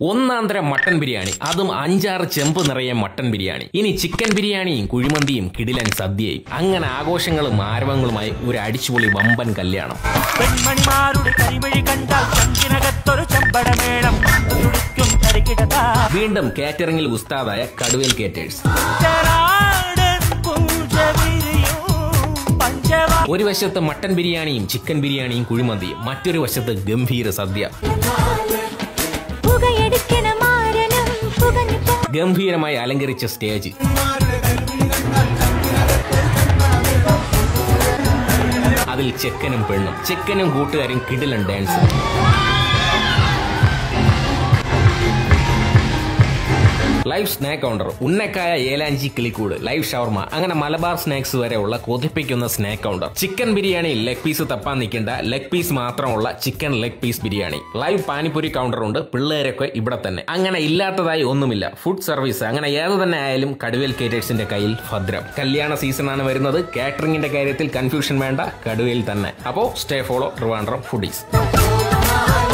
ഒന്നാന്തരം മട്ടൻ ബിരിയാണി, അതും 5-6 ചെമ്പ് നിറയെ മട്ടൻ ബിരിയാണി. ഇനി ചിക്കൻ ബിരിയാണിയും കുഴിമന്തിയും കിടിലൻ സദ്യയും. അങ്ങനെ ആഘോഷങ്ങളും ആരവങ്ങളുമായി ഒരു അടിച്ചുപൊളി വമ്പൻ കല്യാണം. വീണ്ടും കാറ്ററിംഗിൽ ഉസ്താദായ കടുവേൽ കേറ്റേഴ്സ്. ഒരു വശത്ത് മട്ടൻ ബിരിയാണിയും ചിക്കൻ ബിരിയാണിയും കുഴിമന്തിയും, മറ്റൊരു വശത്ത് ഗംഭീര സദ്യ. ഗംഭീരമായി അലങ്കരിച്ച സ്റ്റേജ്, അതിൽ ചെക്കനും പെണ്ണും, ചെക്കനും കൂട്ടുകാരും കിടിലൻ ഡാൻസ്. ലൈവ് സ്നാക്ക് കൗണ്ടർ, ഉന്നക്കായ, ഏലാഞ്ചി, കിളിക്കൂട്, ലൈവ് ഷവർമ, അങ്ങനെ മലബാർ സ്നാക്സ് വരെ ഉള്ള കൊതിപ്പിക്കുന്ന സ്നാക്ക് കൗണ്ടർ. ചിക്കൻ ബിരിയാണിയിൽ ലെഗ് പീസ് തപ്പാൻ നിൽക്കേണ്ട, ലെഗ് പീസ് മാത്രമുള്ള chicken leg piece biryani. Live panipuri counter ഉണ്ട്, പിള്ളേരൊക്കെ ഇവിടെ തന്നെ. അങ്ങനെ ഇല്ലാത്തതായി ഒന്നുമില്ല. ഫുഡ് സർവീസ് അങ്ങനെ ഏത് തന്നെ ആയാലും കടുവേൽ കേറ്റേഴ്സിന്റെ കയ്യിൽ ഭദ്രം. കല്യാണ സീസണാണ് വരുന്നത്. കാറ്ററിംഗിന്റെ കാര്യത്തിൽ കൺഫ്യൂഷൻ വേണ്ട, കടുവേൽ തന്നെ. അപ്പോ സ്റ്റേ ഫോളോ ട്രിവാൻഡ്രം ഫുഡീസ്.